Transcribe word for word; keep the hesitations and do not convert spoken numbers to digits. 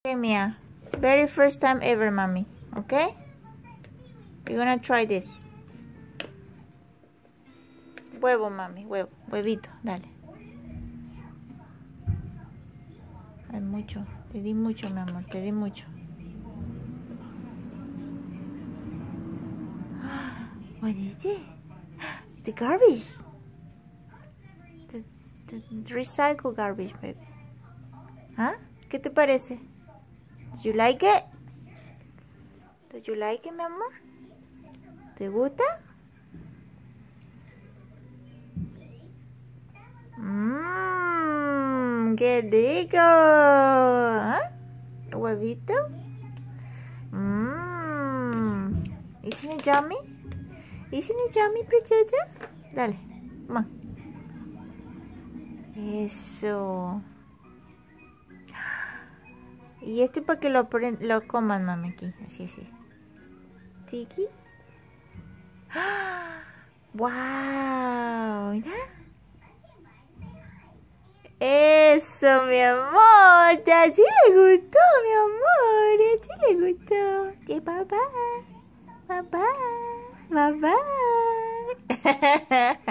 Okay, Mia. Very first time ever, mommy. Okay? We're gonna try this. Huevo, mami. Huevo. Huevito. Dale. Hay mucho. Te di mucho, mi amor. Te di mucho. What is it? The garbage. The, the, the recycle garbage, baby. ¿Ah? ¿Qué te parece? Do you like it? Do you like it, mi amor? ¿Te gusta? Mmm, qué rico. ¿Ah? ¿Huevito? Mmm. Isn't it yummy? Isn't it yummy, preciosa? Dale, come on. Eso. Y este para que lo, lo coman, mami, aquí. Así, así. Tiki. ¡Wow! Mira. Eso, mi amor. A ti le gustó, mi amor. A ti le gustó. Sí, papá. Papá. Papá.